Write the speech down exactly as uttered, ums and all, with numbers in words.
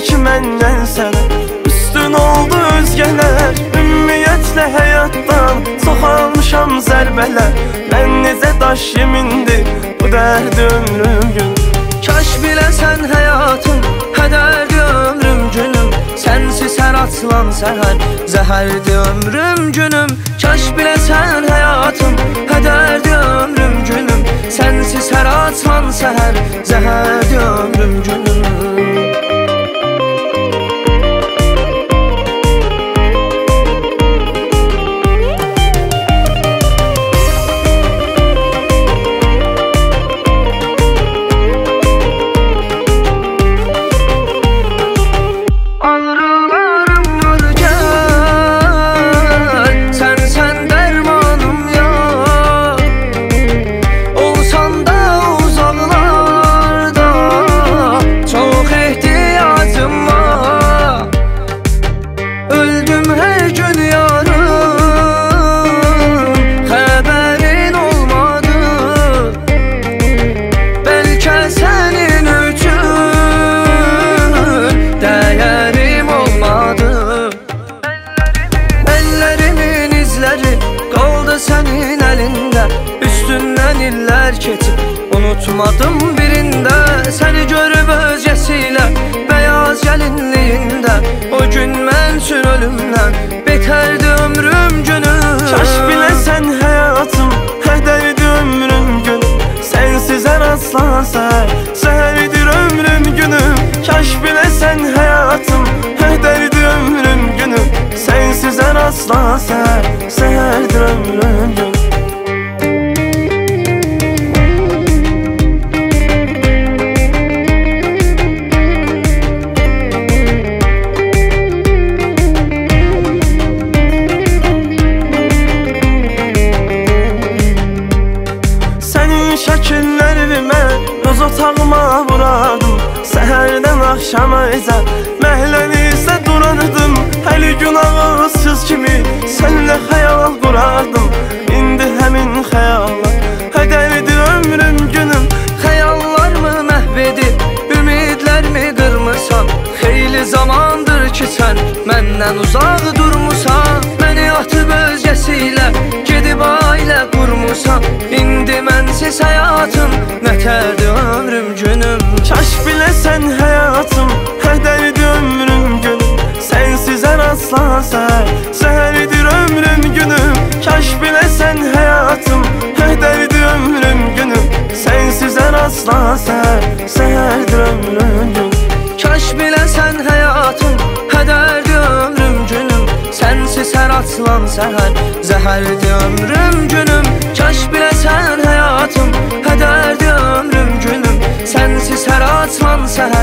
ki məndən sənə üstün oldu özgələr. Ümumiyyətlə həyatdan çox almışam zərbələr. Mən necə daş yemindir bu dərdi ömrüm gün. Kaş biləsən həyatım hədərdi ömrüm günüm. Sənsiz hər açılan səhər zəhərdi ömrüm günüm. Kaş biləsən həyatım hədərdi ömrüm günüm. Sənsiz hər açılan səhər zəhərdi ömrüm günüm. Unutmadım birində səni görüb özgəsilə bəyaz gəlinliyində. O gün mən üçün ölümdən betərdi ömrüm günüm. Kaş biləsən həyatım hədərdi ömrüm günüm. Sənsiz hər aslan səhər səhərdir ömrüm günüm. Kaş biləsən həyatım hədərdi ömrüm günüm. Sənsiz hər aslan səhər səhərdir ömrüm günüm. Şəkillərimi mən öz otağıma vurardım. Səhərdən axşama izə məhlənisə durardım. Həli gün ağızsız kimi sənlə xəyal qurardım. İndi həmin xəyallar hədərdi ömrüm günüm. Xəyallarımı məhv edib ümidlərimi qırmısan. Xeyli zamandır ki sən məndən uzaq durmusan. Məni atıb özgəsilə gedib ailə qurmusan. İndi mənsiz həyatım nətərdi ömrüm günüm. Kaş biləsən həyatım hədərdi ömrüm günüm. Sənsiz hər aslan səhər səhərdir ömrüm günüm. Kaş biləsən həyatım hədərdi ömrüm günüm. Sənsiz hər aslan səhər səhərdir ömrüm günüm. Kaş biləsən həyatım hədərdi ömrüm günüm. Sənsiz hər açılan səhər zəhərdi ömrüm günüm. Kaş biləsən həyatım hədərdi ömrüm günüm. Sənsiz hər açılan səhər